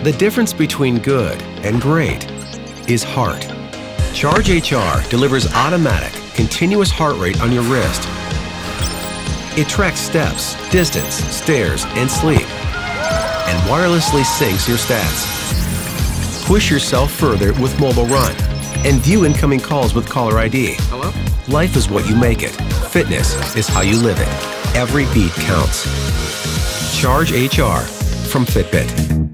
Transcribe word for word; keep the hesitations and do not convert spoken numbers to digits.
The difference between good and great is heart. Charge H R delivers automatic, continuous heart rate on your wrist. It tracks steps, distance, stairs, and sleep, and wirelessly syncs your stats. Push yourself further with Mobile Run, and view incoming calls with caller I D. Hello? Life is what you make it. Fitness is how you live it. Every beat counts. Charge H R from Fitbit.